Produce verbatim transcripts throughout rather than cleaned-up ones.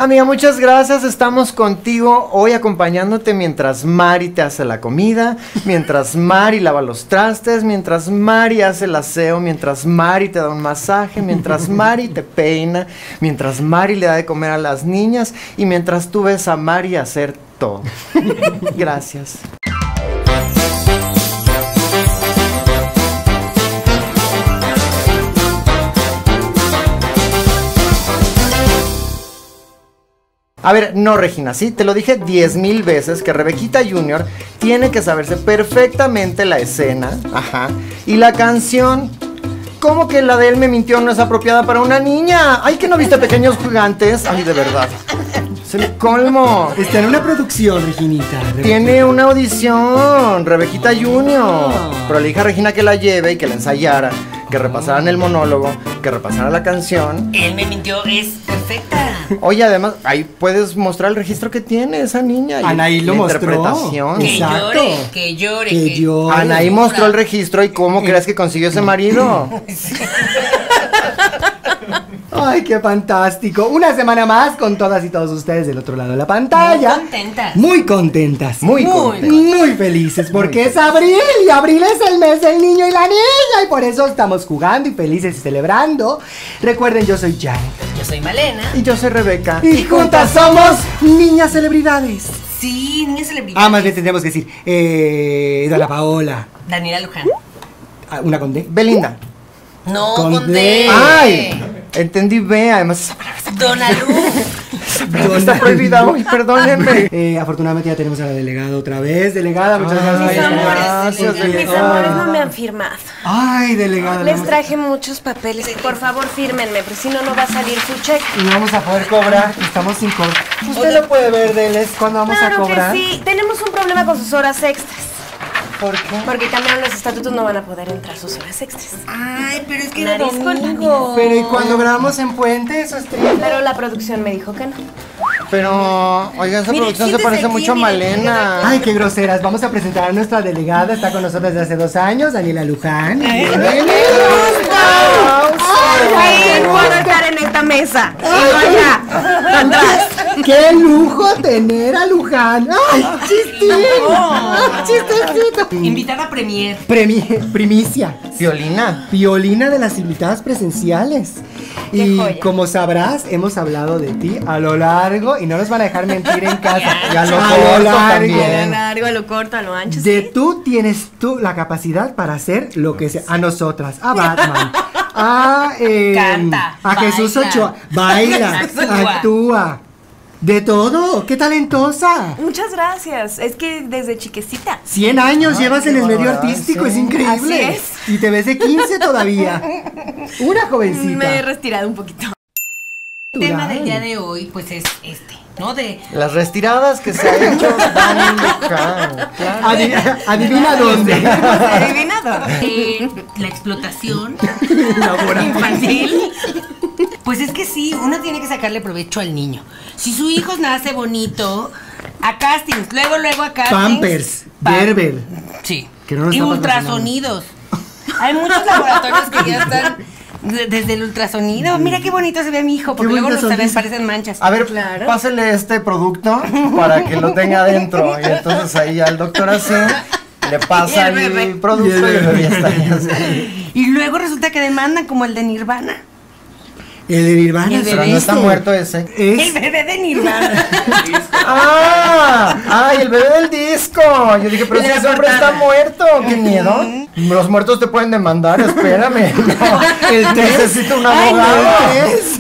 Amiga, muchas gracias. Estamos contigo hoy acompañándote mientras Mari te hace la comida, mientras Mari lava los trastes, mientras Mari hace el aseo, mientras Mari te da un masaje, mientras Mari te peina, mientras Mari le da de comer a las niñas y mientras tú ves a Mari hacer todo. Gracias. A ver, no, Regina, sí, te lo dije diez mil veces que Rebequita Junior tiene que saberse perfectamente la escena, ajá, y la canción. ¿Cómo que la de él me mintió no es apropiada para una niña? Ay, ¿que no viste Pequeños Gigantes? Ay, de verdad. Es el colmo. Está en una producción, Reginita. Rebequita. Tiene una audición, Rebequita Junior. Oh. Pero le dije a Regina que la lleve y que la ensayara, que repasaran el monólogo, que repasara la canción. Él me mintió, es perfecta. Oye, además, ahí puedes mostrar el registro que tiene esa niña. Anaí lo mostró. Interpretación. Que Exacto. llore, que llore. Que que llore. Anaí mostró el registro y cómo crees que consiguió ese marido. Ay, qué fantástico. Una semana más con todas y todos ustedes del otro lado de la pantalla. Muy contentas. Muy contentas. Muy, Muy contentas. Muy felices porque es abril y abril es el mes del niño y la niña y por eso estamos jugando y felices y celebrando. Recuerden, yo soy Janet. Yo soy Malena. Y yo soy Rebeca. Y juntas somos niñas celebridades. Sí, niña celebridad. Ah, más bien tendríamos que decir, eh, Dana Paola. Daniela Luján. Ah, ¿una con D? Belinda. No, Con con D. D. Ay, entendí B, además esa palabra está Dona Luz. prohibida. Está prohibida hoy, perdónenme. Eh, afortunadamente ya tenemos a la delegada otra vez. Delegada, muchas Ay, gracias. Mis amores, gracias, mis delegada. amores no me han firmado. Ay, delegada. Les no- traje muchos papeles. Por favor, fírmenme, porque si no, no va a salir su cheque. Y no vamos a poder cobrar, estamos sin cobrar. Usted lo puede ver, Deles, cuando vamos Claro a cobrar. que sí. Tenemos un problema con sus horas extras. ¿Por qué? Porque cambiaron los estatutos, no van a poder entrar sus horas extras. Ay, pero es que era Nariz domingo. conmigo. Pero ¿y cuando grabamos en Puente? Eso es triste. Pero la producción me dijo que no. Pero, oiga, esa Mire, producción se siéntese parece aquí, mucho a mire, Malena. Ay, qué groseras. Vamos a presentar a nuestra delegada. Está con nosotros desde hace dos años, Daniela Luján. ¡Ay, no puedo estar en esta mesa! ¡Vaya! ¡Atrás! ¡Qué lujo tener a Luján! ¡Ay, chistín! ¡Ay, chistecito! Invitada a Premier. Premi- primicia. Violina. Violina de las invitadas presenciales. Qué Y joya. como sabrás, hemos hablado de ti a lo largo y no nos van a dejar mentir en casa. Y a lo A corto lo largo. también. A lo largo, a lo corto, a lo ancho. De sí. tú tienes tú la capacidad para hacer lo que sea. A nosotras, a Batman, a, eh, Canta, a Jesús baila. Ochoa. Baila, Actúa. actúa. De todo, qué talentosa. Muchas gracias. Es que desde chiquecita. Cien años Ay, llevas qué en el medio barbaridad, artístico, sí. es increíble. Así es. Y te ves de quince todavía. Una jovencita. Me he retirado un poquito. El tema del día de hoy, pues es este, ¿no? De Las retiradas que se ha hecho Dani Luján. Claro. Adi- adivina dónde. Adivinado. eh, la explotación Laboral. infantil. Pues es que sí, uno tiene que sacarle provecho al niño. Si su hijo nace bonito, a castings, luego, luego a castings. Pampers, Pa- Gerber. Sí. Que no nos y está ultrasonidos. Hay muchos laboratorios que ya están de- desde el ultrasonido. Mira qué bonito se ve mi hijo, porque Qué luego no bonita se ven, sonrisa. parecen manchas. A ver, Claro. pásele este producto para que lo tenga adentro. Y entonces ahí al doctor así le pasa Y el el, bebé. producto y el bebé está ahí. Y luego resulta que demandan como el de Nirvana. El de Nirvana. El Pero bebé no está ¿viste? muerto ese. El Es bebé de Nirvana. ¡Ah! ¡Ay, el bebé del disco! Yo dije, pero El si de la ese hombre portada. está muerto. ¡Qué miedo! Los muertos te pueden demandar, espérame. No, el tres. necesito un Ay, no. abogado. ¿Tres?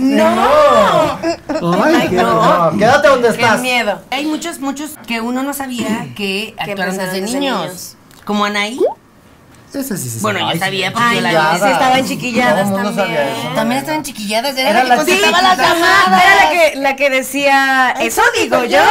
No. Ay, qué No, quédate donde Qué estás. miedo. Hay muchos, muchos que uno no sabía que actuaron empezaron desde desde niños. niños. Como Anaí. Eso sí se Bueno, sabe. yo sabía porque Ay, yo la no, vi. sí, estaban chiquilladas Todo el mundo también. sabía eso. También estaban chiquilladas, era, Era la que la contestaba chiquita. las llamadas. Era la que, la que decía, eso digo yo.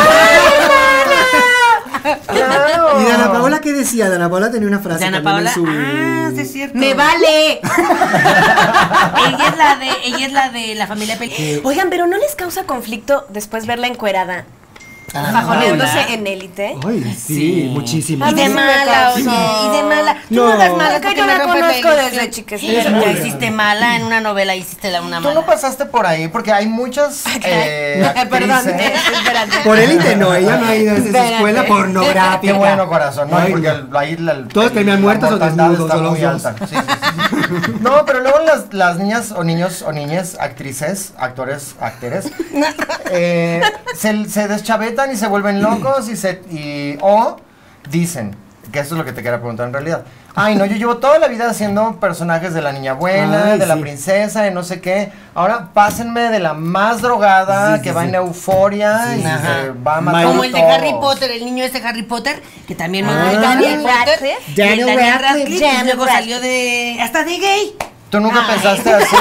Claro. ¿Y Dana Paola qué decía? Dana Paola tenía una frase Ana también Paola. en su... Ah, sí es cierto. Me vale. Ella es la de, ella es la de la familia Pel. Oigan, pero ¿no les causa conflicto después verla encuerada? fajoneándose en Élite. Ay, sí, Sí. muchísimo. A Y mí de sí me mala, causó. oye, y de mala. Tú No. no hagas mala Es que porque yo me la rompes conozco ilusión. desde chiquita. Sí, ya hiciste mala en una novela, hiciste la una Tú mala. no pasaste por ahí porque hay muchas eh, Perdón, actrices. espérate. Por élite no, ella no ha ido a esa Espérate. escuela pornográfica. Qué bueno, corazón, no, Ay, porque no. el- ahí la, el- Todos terminan la muertos o mortandad desnudos, está o los muy dos. alta. Sí, sí, sí. No, pero luego las, las niñas o niños o niñas, actrices, actores, actores, eh, se, se deschavetan y se vuelven locos y se y o dicen, que esto es lo que te quería preguntar en realidad. Ay, no, yo llevo toda la vida haciendo personajes de la niña buena, Ay, de la sí. princesa, de no sé qué. Ahora pásenme de la más drogada, Sí, que sí, va sí. en euforia y Ajá. que va a matar Como a el de todos. Harry Potter, el niño este Harry Potter, que también me Ah. gusta Daniel Potter. Radcliffe. y el Daniel Daniel Radcliffe. Radcliffe, y Daniel luego Radcliffe. salió de... hasta de gay. ¿Tú nunca Ay. pensaste así?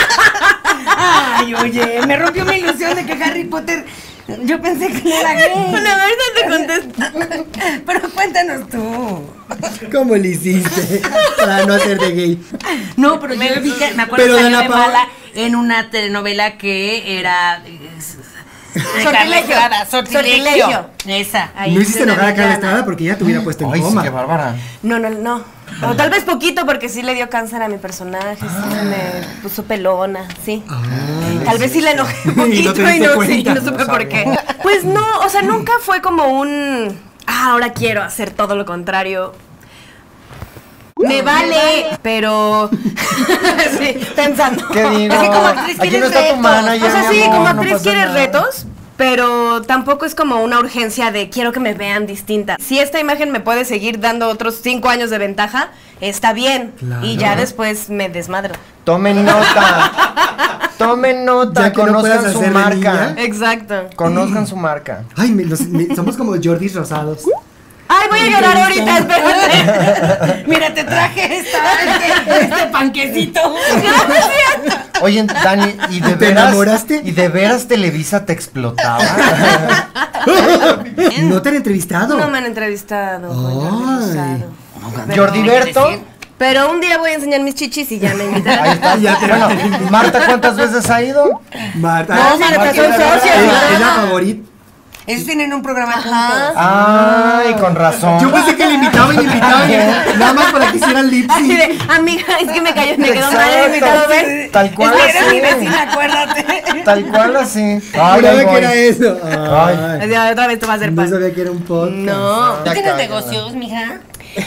Ay, oye, me rompió mi ilusión de que Harry Potter... Yo pensé que no era gay. Bueno, a ver, te contesto. Pero cuéntanos tú. ¿Cómo le hiciste para no ser de gay? No, pero yo vi que, me acuerdo Pero que salió Dana de Paola- mala en una telenovela que era... eh, de Sortilegio. Carla Estrada, Sortilegio. Sortilegio. Esa. Ahí No hiciste es una enojar a Carla villana. Estrada porque ya te hubiera puesto en Ay, sí, coma. qué bárbara. No, no, no. O tal vez poquito porque sí le dio cáncer a mi personaje, sí me puso pelona, sí. tal vez sí le enojé un Y no poquito te y diste no, sí, cuenta. no supe No por sabía. qué. Pues no, o sea, nunca fue como un ah, ahora quiero hacer todo lo contrario. Me vale, pero sí, pensando. ¿Qué digo? Así como actriz Aquí no quieres está tu retos. manager, O sea, mi sí, amor, como no actriz pasa quieres nada. retos, pero tampoco es como una urgencia de quiero que me vean distinta. Si esta imagen me puede seguir dando otros cinco años de ventaja, está bien. Claro. Y ya después me desmadro. Tomen nota. Tomen nota. Ya que no puedas Conozcan su hacer de marca. niña. Exacto. Conozcan su marca. Ay, me- los- me- somos como Jordis rosados. Ay, voy a llorar ahorita, espérate. Mira, te traje esta, este, este panquecito. Oye, Dani, ¿y de ¿Te veras? enamoraste? ¿Y de veras Televisa te explotaba? ¿No te han entrevistado? No me han entrevistado. Jordi Ay. Rosado. Jordi Berto. Pero un día voy a enseñar mis chichis y ya me Ahí invitarán. está. Ya te- Bueno, Marta, ¿cuántas veces ha ido? Marta. No, Ah, sí, Marta, Marta son es la- socios, Es, ¿no? es la favorita. Ellos tienen un programa juntos. Ay, con razón. Yo pensé que le invitaba y le invitaba y nada más para que hicieran lip Así sync. de, amiga, es que me cayó, me quedó mal el Exacto. invitado, ¿ven? Tal cual Es que eres mi así. vecina, acuérdate. Tal cual así. Ay, Juraba ahí que voy. era eso. Ay. Ay. Ya, otra vez te va a hacer No pan. sabía que era un podcast. No, ¿Tú Ya tienes cállala. negocios, mija?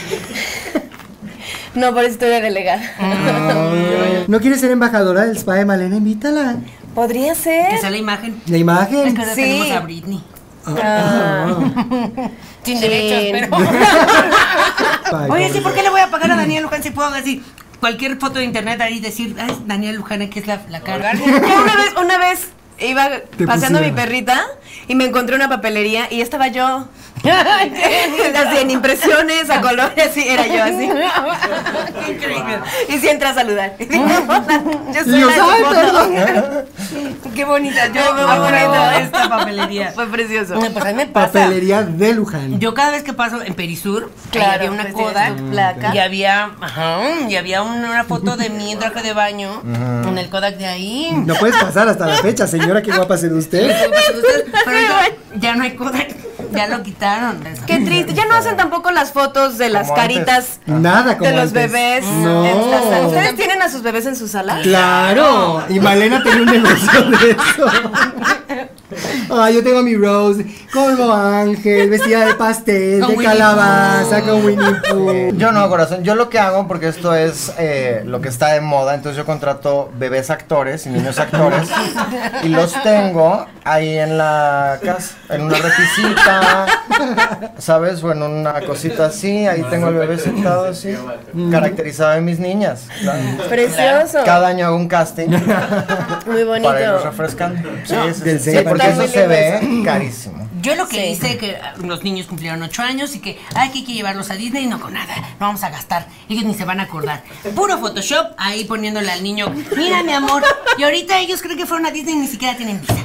no, por eso estoy de delegada. Ay. ¿No quieres ser embajadora del spa de Malena? Invítala. Podría Que ser. sea la imagen. La Es imagen. que ahora Sí. tenemos a Britney. Ah. Sin Sí. derechos, pero... Ay, Oye, sí, pobre. ¿por qué le voy a pagar a Daniel Luján si puedo decir cualquier foto de internet ahí decir, ay, Daniel Luján, aquí es la, la cara? Yo una vez, una vez iba paseando a mi pusieron. perrita y me encontré una papelería y estaba yo. Así en impresiones, a colores, así era yo así. Qué increíble. Y sí entra a saludar. Y digo, "Hola, yo soy Y yo, la de "Ay, foto". perdón". Qué bonita. Yo Muy amo bonito. esta papelería. Fue precioso. Pues a mí me pasa. Papelería de Luján. Yo cada vez que paso en Perisur, Claro, ahí había una pues tienes coda tu placa. y había, ajá, y había una, una foto de mí en traje de baño en el Kodak de ahí. No puedes pasar hasta la fecha, señora. Qué guapa ser usted. Pero ya, ya no hay Kodak, ya lo quitaron. Qué triste. Ya no hacen tampoco las fotos de las Como antes. caritas Nada como de los antes. bebés. No. en la sala. ¿Ustedes tienen a sus bebés en su sala? Claro. Y Malena tenía un negocio de eso. Ay, yo tengo a mi Rose como ángel, vestida de pastel, Con de Winnie calabaza, con Winnie Pooh. Yo no, corazón. Yo lo que hago, porque esto es eh, lo que está de moda, entonces yo contrato bebés actores y niños actores y los tengo ahí en la casa, en una repisita, ¿sabes? O en una cosita así. Ahí tengo el bebé sentado así, caracterizado de mis niñas. Claro. Precioso. Cada año hago un casting Muy bonito. para irlos refrescando. Sí, sí, del sí, seis porque para eso el se ve carísimo. Yo lo que Sí. hice, que los niños cumplieron ocho años y que ay, que hay que llevarlos a Disney, no con nada, no vamos a gastar, ellos ni se van a acordar. Puro Photoshop, ahí poniéndole al niño, mira mi amor, y ahorita ellos creen que fueron a Disney y ni siquiera tienen visa.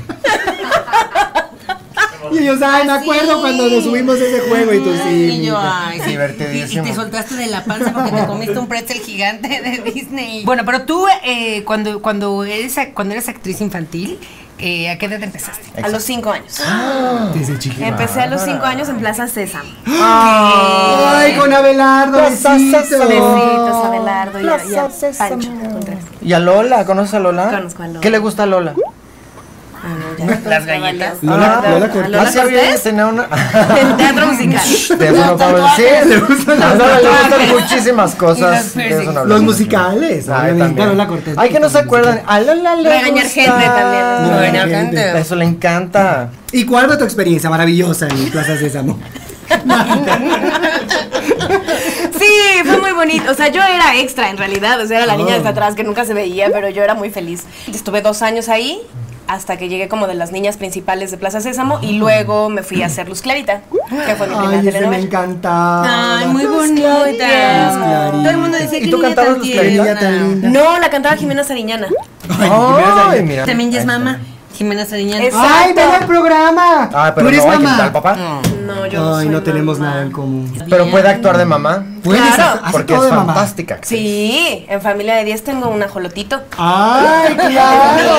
Y ellos, ay, me acuerdo cuando nos subimos a ese juego y tú sí. Y yo, mija. ay, sí. Divertidísimo. Y, y te soltaste de la panza porque te comiste un pretzel gigante de Disney. Bueno, pero tú, eh, cuando, cuando, eres, cuando eres actriz infantil, Eh, ¿A qué edad empezaste? A los cinco años. Desde chiquita. Empecé a los cinco años en Plaza Sésamo. Ay, con Abelardo, Plaza besitos. Sésamo. Besitos, Abelardo y a, y a Plaza Sésamo. Pancho Contreras. ¿Y a Lola? ¿Conoces a Lola? Conozco a Lola. ¿Qué le gusta a Lola? Ah, no, ya. Las galletas. Lola, Ah, Lola ¿a Cortés. Lola Ah, sí, había Cortés? tenía una... En teatro musical. De eso no puedo decir. Le gustan A las Lola le gustan tatuajes. muchísimas Y cosas. los de eso no piercings. hablamos. Los musicales. Ay, obviamente. también. Lola Cortés. Ay, que no se acuerdan. A Lola le Regañar gusta. gente también. Regañar Regañar gente. gente. Eso le encanta. ¿Y cuál fue tu experiencia maravillosa en Plaza Sésamo? Sí, fue muy bonito. O sea, yo era extra en realidad. O sea, era la niña de hasta Oh. atrás que nunca se veía, pero yo era muy feliz. Estuve dos años ahí hasta que llegué como de las niñas principales de Plaza Sésamo y luego me fui a hacer Luz Clarita, que fue mi primera Ay, ese me telenovela. encantaba. Ay, muy Luz bonita. Clarita. Todo el mundo decía ¿Y que tú niña cantabas tan Luz Qué Clarita? niña tan linda. No, la cantaba Jimena Sariñana. Ay, mira. También ya es Ahí está. mamá. Jimena Sariñana. Es- Ay, ven al programa. Ah, pero ¿Tú eres no, hay que mamá? quitar al papá. No, yo no Ay, soy no tenemos mamá. nada en común. Pero puede actuar de mamá. ¿Puedes Claro. hacer- hace Porque todo es de mamá? fantástica. actriz. Sí, en Familia de diez tengo un ajolotito. Ay, claro.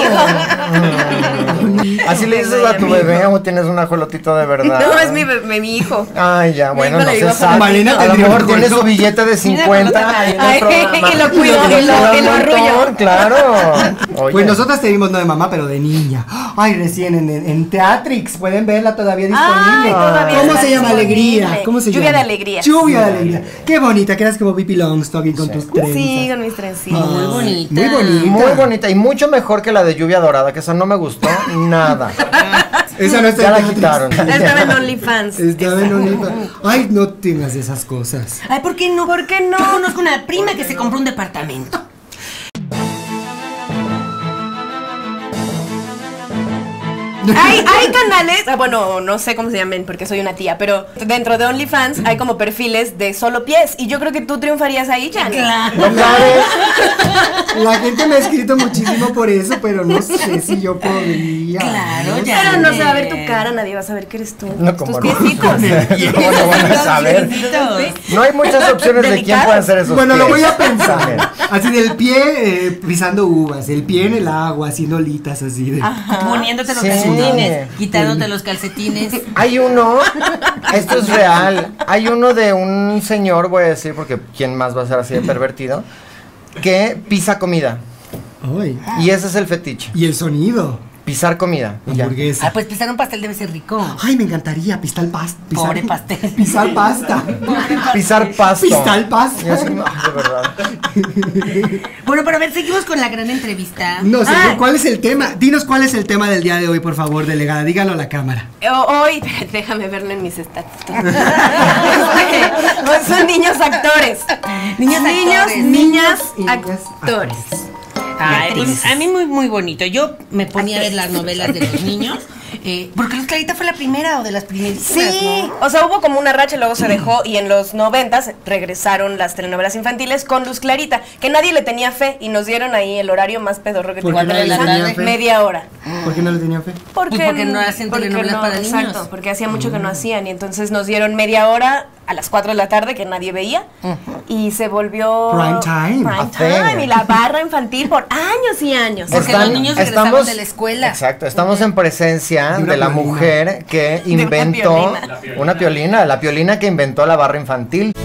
Así le dices a tu bebé o tienes un ajolotito de verdad. No, es mi, bebé- mi hijo. Ay, ya, bueno, hijo no le se digo sabe. Malena A lo tendría mejor un tiene gordo. su billete de cincuenta ahí en el Ay, programa. y lo cuido, y lo- y lo cuida un arrullo. montón, Claro. Oye. Pues nosotras te vimos no de mamá, pero de niña. Ay, recién en, en, en Teatrix. Pueden verla todavía disponible. Ay, todavía ¿Cómo está se llama? disponible. Alegría. ¿Cómo se Lluvia llama? de alegría. Lluvia de alegría. Qué bonita, que eras como Pippi Longstocking con Sí. tus trenzas. Sí, con mis trencitas. Muy Ay, bonita. Muy bonita. Muy bonita y mucho mejor que la de Lluvia Dorada, que esa no me gustó nada. Esa no está Ya en la Teatrix. quitaron. Estaba en OnlyFans. Estaba en OnlyFans. Ay, no tengas esas cosas. Ay, ¿por qué no? ¿Por qué no? Yo conozco una prima que se compró un departamento. Hay, hay canales, ah, bueno, no sé cómo se llaman porque soy una tía, pero dentro de OnlyFans hay como perfiles de solo pies y yo creo que tú triunfarías ahí, Jan. Claro. ¿No sabes? La gente me ha escrito muchísimo por eso, pero no sé si yo podría. Claro, ¿no? ya. Pero no se va a ver tu cara, nadie va a saber que eres tú. No, como Tus no. piecitos. ¿Cómo lo van a saber? No hay muchas opciones de quién Delicados. puede hacer esos Bueno, lo pies. voy a pensar. Así del pie eh, pisando uvas, el pie en el agua, haciendo olitas así de. Poniéndote los Sí. calcetines, quitándote los calcetines. Hay uno, esto es real, hay uno de un señor, voy a decir, porque quién más va a ser así de pervertido, que pisa comida. Ay. Y ese es el fetiche, Y el sonido. pisar comida. y ya. Hamburguesa. Ah, pues pisar un pastel debe ser rico. Ay, me encantaría pisar pasta. Pobre pastel. Pisar pasta. Pisar pasto. Pisar pasto. Y así, ay, de verdad. Bueno, pero a ver, seguimos con la gran entrevista. No sé, Ah. ¿cuál es el tema? Dinos cuál es el tema del día de hoy, por favor, delegada. Dígalo a la cámara. O- Hoy, déjame verlo en mis stats. Pues son niños actores. Niños niños, actores. niñas, Niñas actores. Ay, Actrices. pues, a mí muy muy bonito. Yo me ponía a ver las novelas de los niños. Eh, porque Luz Clarita fue la primera o de las primeritas. Sí, o sea, hubo como una racha, luego se dejó y en los noventas regresaron las telenovelas infantiles con Luz Clarita, que nadie le tenía fe y nos dieron ahí el horario más pedorro que ¿Por qué tenía. nadie le tenía fe? Media hora. ¿Por qué no le tenía fe? Porque, Pues porque no hacen telenovelas para niños. Exacto, porque hacía mucho que no hacían y entonces nos dieron media hora a las cuatro de la tarde que nadie veía y se volvió Prime time. prime A fe. time y la barra infantil por años y años. Porque los niños regresaban de la escuela. Exacto, estamos en presencia De una de la piolina. mujer que una inventó piolina. una piolina, la piolina que inventó la barra infantil.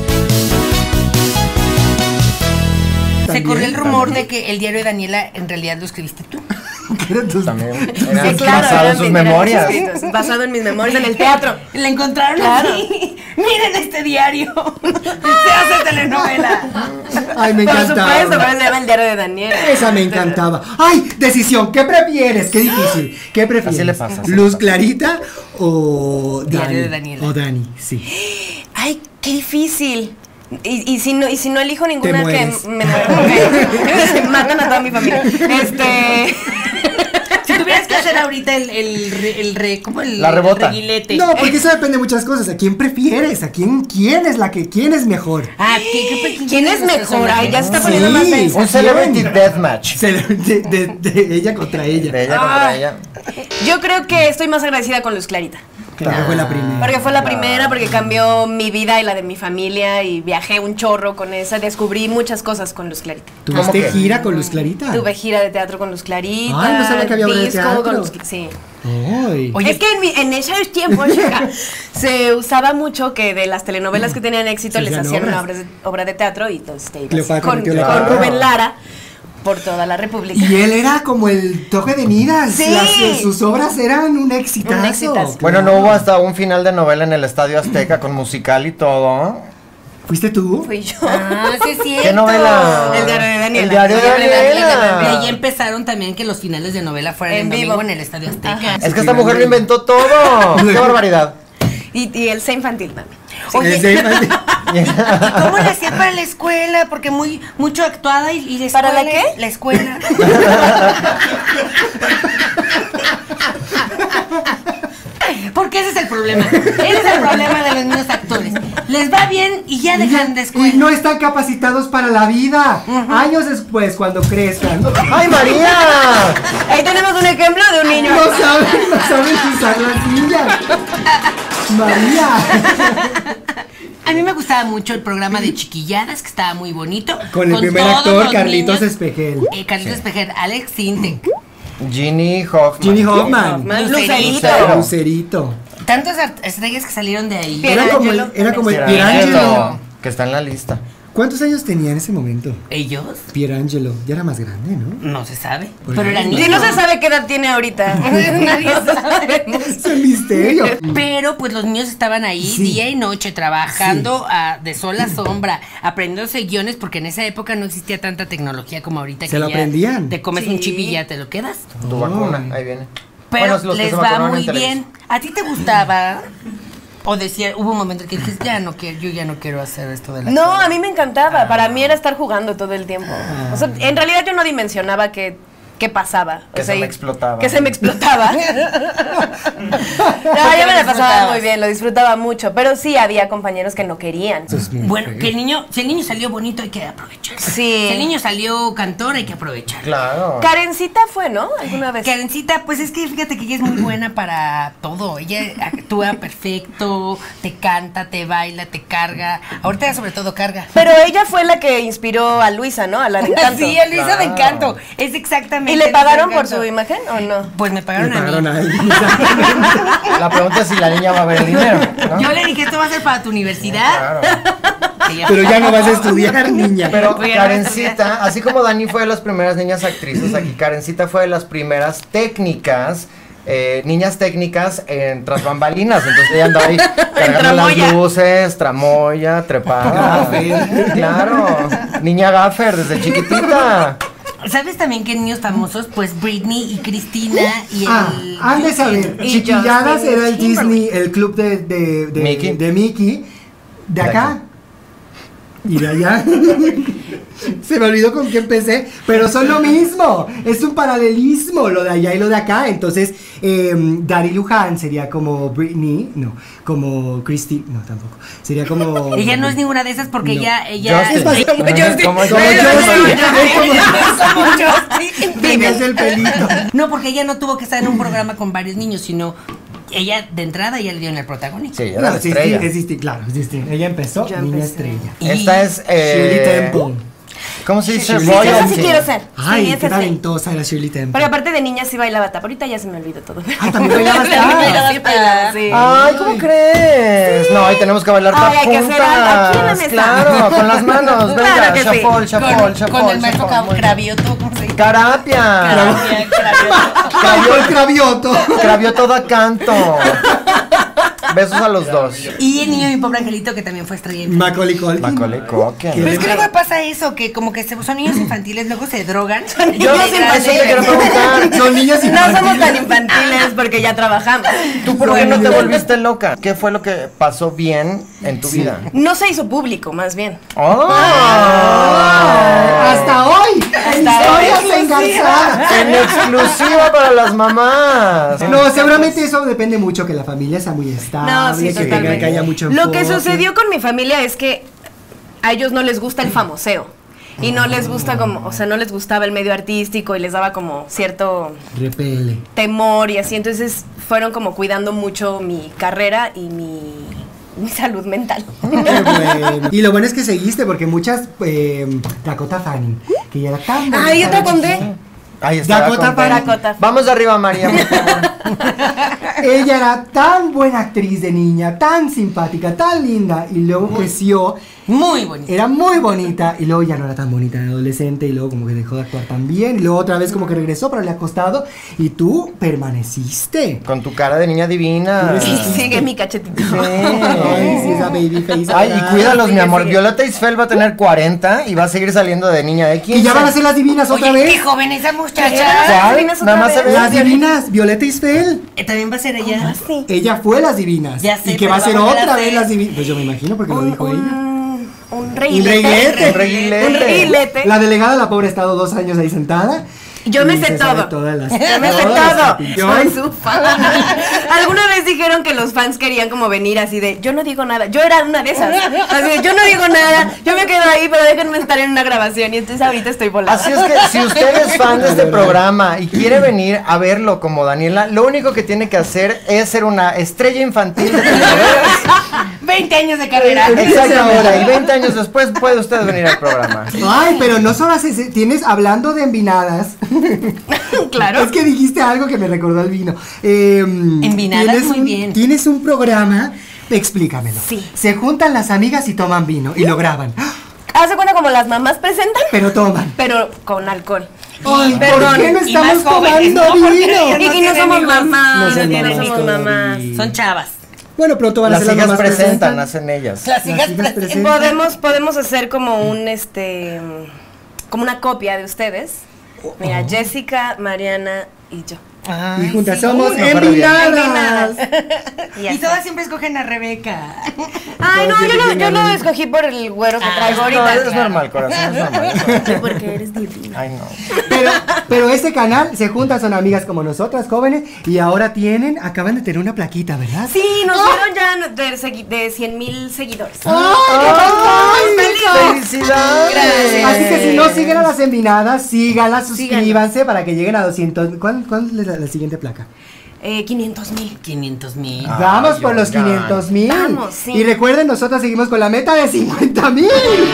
Se También, corrió el rumor también. de que el diario de Daniela en realidad lo escribiste tú. Eran tus- También Sí, era claro, basado en eran sus mis- eran mis memorias. escritos, basado en mis memorias en el teatro. La encontraron Claro. así. Miren este diario. Se hace telenovela. Ay, me Por encantaba. supuesto, pero se llama el diario de Daniela. Esa me encantaba. Ay, decisión, ¿qué prefieres? Qué difícil. ¿Qué prefieres? Así le pasa, así le ¿Luz pasa. Clarita o Dani? Diario de Daniela. O Dani, sí. Ay, qué difícil. Y, y si no y si no elijo ninguna que mueres. me muero. Se matan a toda mi familia. Este Si tuvieras que hacer ahorita el, el, re- el re, ¿cómo el, La rebota. el reguilete? No, porque eso depende de muchas cosas. ¿A quién prefieres? ¿A quién? ¿Quién es la que? ¿Quién es mejor? Ah, ¿qué, qué, ¿Quién es mejor? Ay, ya se está Sí. poniendo más densa. Un celebrity deathmatch. Se- De, de- de ella contra ella. De ella contra Ah. ella. Yo creo que estoy más agradecida con Luz Clarita. Claro, fue la primera. Porque fue la Claro. primera, porque cambió mi vida y la de mi familia y viajé un chorro con esa. Descubrí muchas cosas con Luz Clarita. ¿Tuviste que? gira con Luz Clarita? Tuve gira de teatro con Luz Clarita. Ay, no sabía que había obra de disco teatro. con Luz Cl- Sí. Ay. Oye, es que en, mi- en esos tiempos chica, se usaba mucho que de las telenovelas que tenían éxito Se les hacían hacían obras. una obra de, obra de teatro y entonces te ibas Cleopatra, con, Cleopatra. con Rubén Lara por toda la República. Y él era como el toque de Midas. Sí. Las- sus obras eran un exitazo. Un exitazo. Bueno, no hubo hasta un final de novela en el Estadio Azteca con musical y todo. ¿Fuiste tú? Fui yo. Ah, sí es cierto. ¿Qué novela? El diario de Daniela. El diario de Y Daniela. ahí empezaron también que los finales de novela fueran en, En domingo vivo. en el Estadio Azteca. Ajá. Es que esta mujer lo inventó todo. ¡Qué barbaridad! Y, y el C infantil también. Oye, Ese- ¿y cómo le hacía para la escuela? Porque muy mucho actuada y, y la escuela. ¿Para la qué? La escuela. Porque ese es el problema. Ese es el problema de los niños actores. Les va bien y ya dejan de escuela. Y no están capacitados para la vida. Años después, cuando crezcan. No ¡Ay, María! Ahí tenemos un ejemplo de un niño. saben, no saben usar las sillas. María. A mí me gustaba mucho el programa de Chiquilladas, que estaba muy bonito. Con el primer todos actor, los Carlitos niños. Espejel. Eh, Carlitos Espejel, Alex Sintek. Ginny Hoffman. Ginny Hoffman. Lucerito. Lucero. Lucerito. Tantas art- estrellas que salieron de ahí. Pier- Era como el, Pierangelo. era como el Pierangelo, Pierangelo. que está en la lista. ¿Cuántos años tenía en ese momento? ¿Ellos? Pierangelo. Ya era más grande, ¿no? No se sabe. Pues pero era no. niño. Y no se sabe qué edad tiene ahorita. Nadie sabe. Es el misterio. Pero pues los niños estaban ahí Sí. día y noche trabajando a- de sol a sombra, aprendiéndose guiones porque en esa época no existía tanta tecnología como ahorita. Se que lo ya aprendían. Te comes Sí. un chip y ya te lo quedas. Tu Oh. vacuna, ahí viene. Pero Bueno, los que les se va vacunaron muy en Televisa. bien. ¿A ti te gustaba? O decía, hubo un momento en que dijiste, ya no quiero, yo ya no quiero hacer esto de la No, escuela"? a mí me encantaba. Para mí era estar jugando todo el tiempo. O sea, en realidad yo no dimensionaba que qué pasaba. O Que sea, se me y- explotaba. Que se me explotaba. No, yo me la pasaba muy bien, lo disfrutaba mucho. Pero sí había compañeros que no querían. Eso es muy Bueno, feo. que el niño, si el niño salió bonito hay que aprovechar. Sí. Si el niño salió cantor hay que aprovechar. Claro. Karencita fue, ¿no? Alguna vez. Karencita, pues es que fíjate que ella es muy buena para todo. Ella actúa perfecto, te canta, te baila, te carga. Ahorita sobre todo carga. Pero ella fue la que inspiró a Luisa, ¿no? A la de Encanto. Sí, a Luisa de Claro. Encanto. Es exactamente. ¿Y le Luisa de pagaron por Encanto. su imagen o no? Pues me pagaron, Le a pagaron mí. a él. La pregunta es si la niña va a ver el dinero, ¿no? Yo le dije, esto va a ser para tu universidad. Claro. Que ya- Pero ya no vas a estudiar, niña. Pero Voy a Karencita, así como Dani fue de las primeras niñas actrices, aquí Karencita fue de las primeras técnicas, eh, niñas técnicas en tras bambalinas. Entonces ella andaba ahí cargando las tramoya. luces, tramoya, trepada. Gaffer. Claro, niña gaffer desde chiquitita. ¿Sabes también que niños famosos? Pues Britney y Cristina y Ah, el. han de saber. y Chiquilladas Justin era el Timberlake. Disney, el club de, de, de, Mickey. de Mickey. De De acá. aquí. Y de allá. Se me olvidó con qué empecé. Pero son lo mismo. Es un paralelismo lo de allá y lo de acá. Entonces, eh, Dari Luján sería como Britney. No, como Christy. No, tampoco. Sería como. Ella no es ninguna de esas porque No. ella. ella Justin. Es como Justin. Como Como Justin. Como Justin Tenías Bieber. el pelito. No, porque ella no tuvo que estar en un programa con varios niños, sino ella de entrada ya le dio en el protagonista. Sí, era No, la sí, estrella. sí, existe, claro, existe. Ella empezó, Yo niña empecé. estrella. Y- Esta es. Shirley Eh, Temple. ¿Cómo se dice? Shirley Sí, esa Royalty. sí quiero ser. Ay, sí, qué esa sí. talentosa era Shirley Temple. Porque aparte de niña sí bailaba tap. Ahorita ya se me olvidó todo. Ah, también bailaba Sí, tap. bailaba tap, sí. Ay, ¿cómo crees? No, ahí tenemos que bailar Ay, tap hay que hacer algo aquí en la juntas. mesa. Claro, con las manos. Venga, Claro que sí. chapol, chapol, Con, chapol. con el maestro chapol, muy bien. Cravioto, ¿cómo se dice? Carapia. Carapia, Cravioto. Cayó el cravioto. Cravió todo a canto. Besos a los dos. Y el niño de mi pobre angelito que también fue estrella. Macaulay Culkin. Macaulay Culkin. Pero es que luego pasa eso, que como que se- son niños infantiles, luego se drogan. Yo Y no sé, grandes- eso te quiero preguntar. Son niños No somos infantiles. tan infantiles porque ya trabajamos. ¿Tú por qué no te volviste loca? ¿Qué fue lo que pasó bien en tu vida? No se hizo público, más bien. ¡Oh! Hasta hoy. Historias hoy, engarzadas. En exclusiva para las mamás. No, seguramente eso depende mucho que la familia sea muy estable, No, sí, que, tenga- totalmente. que haya mucho Lo que enfoque. sucedió con mi familia es que a ellos no les gusta el famoseo. y no les gusta como, o sea, no les gustaba el medio artístico y les daba como cierto Repele. temor y así, entonces fueron como cuidando mucho mi carrera y mi, mi salud mental. Qué bueno. Y lo bueno es que seguiste porque muchas eh, Dakota Fanning, que ya era tan bonita. Ay, yo te conté. Ahí está. Dakota Fanning. Dakota. Vamos arriba, María, por favor. Ella era tan buena actriz de niña, tan simpática, tan linda, y luego creció, Muy bonito. era muy bonita, y luego ya no era tan bonita de adolescente, y luego como que dejó de actuar tan bien, y luego otra vez como que regresó, pero le ha costado, y tú permaneciste. Con tu cara de niña divina. Sí, Y sigue mi cachetito. Ay, sí, esa baby face. Ay, y cuídalos, sigue, mi amor. sigue. Violeta Isfel va a tener cuarenta y va a seguir saliendo de niña de quince. Y ya van a ser las divinas otra Oye, vez. qué joven esa muchacha. ¿Cuál? divinas Nada otra más se vez. ve. Las divinas, Violeta Isfel. Eh, También va a ser ella. Sí. Ella fue las divinas. Ya sé, y que va a pero ser va a volver otra a vez ser. las divinas. Pues yo me imagino porque lo Un, dijo ella. un, un Un reguilete. reguilete. Un reguilete. Un reguilete. La delegada, la pobre, ha estado dos años ahí sentada. Yo me y sé se sabe todo. Todas las, Yo me sé todas las todo. capillones. Soy su fan. Alguna vez dijeron que los fans querían como venir así de, yo no digo nada. Yo era una de esas. Así de, yo no digo nada. Yo me quedo ahí, pero déjenme estar en una grabación. Y entonces ahorita estoy volando. Así es que si usted es fan de este programa y quiere venir a verlo como Daniela, lo único que tiene que hacer es ser una estrella infantil de telenovelas. veinte años de carrera. Exactamente. Y veinte años después puede usted venir al programa. Ay, pero no solo haces, tienes, hablando de envinadas. Claro. Es que dijiste algo que me recordó al vino. Eh, Envinadas, tienes muy un- bien. Tienes un programa, explícamelo. Sí. Se juntan las amigas y toman vino y lo graban. Hace cuenta como las mamás presentan, Pero toman. pero con alcohol. Ay, ¿por perdón, qué no y estamos más jóvenes, tomando ¿no? Porque vino? ellas Y, y no tienen somos hijos. mamás. No son no mamás somos todavía. mamás. Son chavas. Bueno, pronto van a Las ser las hijas mamás presentan, hacen ellas. Las hijas hijas pre- presentan. Podemos, podemos hacer como un este como una copia de ustedes. Mira, Jessica, Mariana y yo. Y juntas sí. somos Uy, no, pero bien. envinadas. Y, Y así. todas siempre escogen a Rebeca. Ay, no, Todas yo lo, tienen yo lo algo. escogí por el güero que Ah, traigo No, ahorita. es normal, corazón, es normal. Porque eres divina. Ay, no. Pero, pero este canal se juntan, son amigas como nosotras, jóvenes, y ahora tienen, acaban de tener una plaquita, ¿verdad? Sí, nos dieron ya de, segui- de cien mil seguidores. ¡Ay, ¡Felicidades! Gracias. Así que si no siguen a las envinadas, síganlas, suscríbanse para que lleguen a doscientos. ¿Cuál, cuál es la, la siguiente placa? Eh, quinientos mil. quinientos mil. Ah. Vamos Ay, por los oigan. quinientos mil. Vamos, sí. Y recuerden, nosotros seguimos con la meta de cincuenta mil.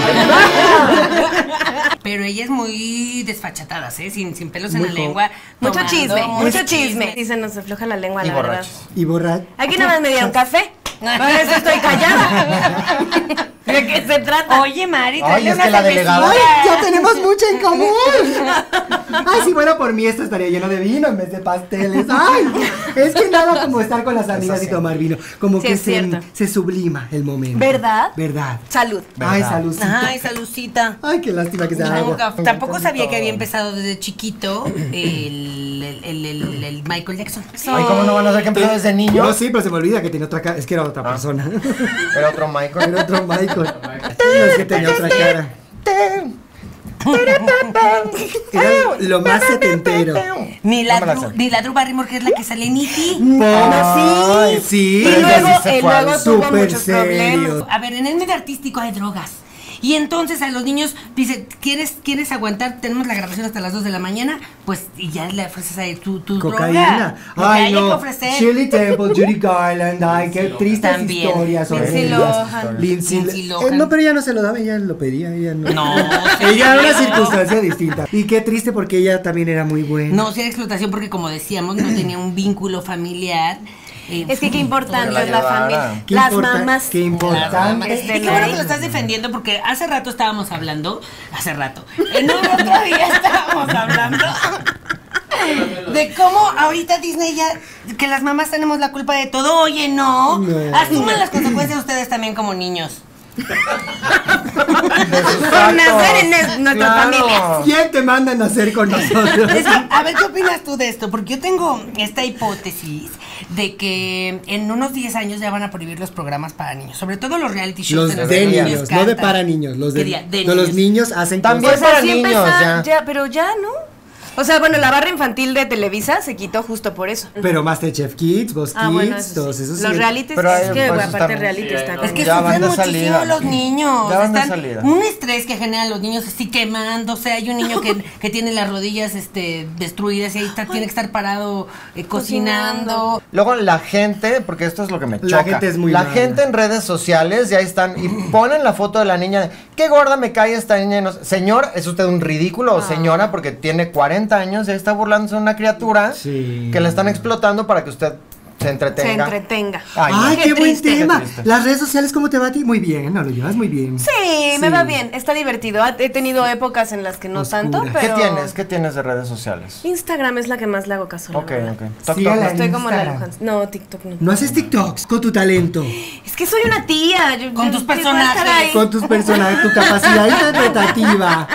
Pero ella es muy desfachatadas, ¿eh? Sin, sin pelos en Muy la jo- lengua. Mucho tomando, chisme, mucho mucho chisme. Sí, se nos afloja la lengua, Y la verdad. borrachos. Y borrar. Aquí nada más me dieron café. Por eso estoy callada. ¿De qué se trata? Oye, Mari, Ay, tráele es una que la cervecita. delegada- ¡Ay, ya tenemos mucho en común! Ay, si fuera por mí, esto estaría lleno de vino en vez de pasteles. ¡Ay! Es que nada como estar con las amigas y tomar vino. Como Sí, que es se, cierto. se sublima el momento. ¿Verdad? ¿Verdad? Salud. Ay, ¿Verdad? saludcita. Ay, saludcita. Ay, qué lástima que sea agua. Nunca- tampoco sabía que había empezado desde chiquito el, el, el, el- el Michael Jackson. Ay, ¿cómo no van a saber que empezó desde No, niño? sí, pero se me olvida que tenía otra cara. Es que era Ah. otra persona. Era otro Michael. Era otro Michael. No, es que tenía otra cara. Era lo más setentero. Ni la, No me la Drew, sé. ni la Drew Barrymore, que es la que sale en E T Ay, sí. Y Pero ella luego, sí se y fue al luego tuvo súper muchos serio. problemas. A ver, en el medio artístico hay drogas. Y entonces a los niños dice, ¿quieres, ¿quieres aguantar? Tenemos la grabación hasta las dos de la mañana. Pues, y ya le ofreces ahí tu, tu Cocaína. droga. Lo que Ay, haya que no. ofrecer. Shirley Temple, Judy Garland. Ay, qué tristes También. historias sobre Lindsay ellas. Lohan. Lindsay Lindsay eh, Lohan. no, pero ella no se lo daba, ella lo pedía. Ella no. No, Ella era una no. circunstancia distinta. Y qué triste porque ella también era muy buena. No, sí era explotación porque como decíamos, no tenía un vínculo familiar. Eh, Es que qué importante Porque la es la ayudara. familia. Qué Las importa- mamás. Qué Las importante. mamás. Este, Y qué bueno la- que lo estás defendiendo porque hace rato estábamos hablando, hace rato, en un otro día estábamos hablando de cómo ahorita Disney ya, que las mamás tenemos la culpa de todo. Oye, no, No. asuman las consecuencias ustedes también como niños. De sus Por nacer en actos. es- nuestra familia. ¿Quién te manda a nacer con nosotros? Es que, a ver, ¿qué opinas tú de esto? Porque yo tengo esta hipótesis de que en unos diez años ya van a prohibir los programas para niños, sobre todo los reality shows. Los en los de que los niños, no de cantan. para niños. Los de, ¿Qué día? De no, los niños. niños hacen También cosas. para así niños, empezar- ya. Pero ya, ¿no? O sea, bueno, la barra infantil de Televisa se quitó justo por eso. Pero Masterchef Kids, Voz Ah, Kids, bueno, eso todos sí. esos. Los sí. realities, Pero hay- es que pues, aparte están- reality sí, está hay- Es que Ya van sufren de muchísimo salida. los niños. Ya van de Están salida. un estrés que generan los niños así quemándose. Hay un niño que, que tiene las rodillas este, destruidas y ahí está, tiene que estar parado eh, cocinando. Luego la gente, porque esto es lo que me La choca. gente es muy La mala. gente en redes sociales ya están y ponen la foto de la niña. de, Qué gorda me cae esta niña. y no sé". Señor, es usted un ridículo o señora porque tiene cuarenta años y ahí está burlándose de una criatura Sí. que la están explotando para que usted se Se entretenga. entretenga. Ay, Ay, no. qué, buen triste. tema. Qué triste. Las redes sociales, ¿cómo te va a ti? Muy bien, ¿no? Lo llevas muy bien. Sí, me va bien, está divertido. Ha- He tenido épocas en las que no Oscuras. tanto, ¿Qué ¿Qué pero... tienes? ¿Qué tienes de redes sociales? Instagram es la que más le hago caso. la Ok, verdad. ok. Toc, Sígala toc. en Estoy como la Instagram. Luján. No, TikTok no. No haces TikToks con tu talento, Es que soy una tía. yo- Con yo- tus yo voy a estar personajes. ahí. con tus personajes, tu capacidad interpretativa.